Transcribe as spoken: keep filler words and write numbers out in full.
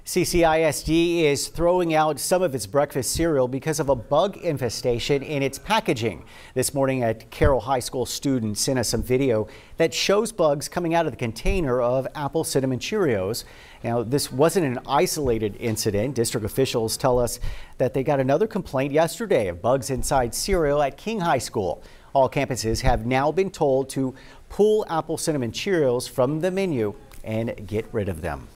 C C I S D is throwing out some of its breakfast cereal because of a bug infestation in its packaging. This morning at Carroll High School, students sent us some video that shows bugs coming out of the container of apple cinnamon Cheerios. Now, this wasn't an isolated incident. District officials tell us that they got another complaint yesterday of bugs inside cereal at King High School. All campuses have now been told to pull apple cinnamon Cheerios from the menu and get rid of them.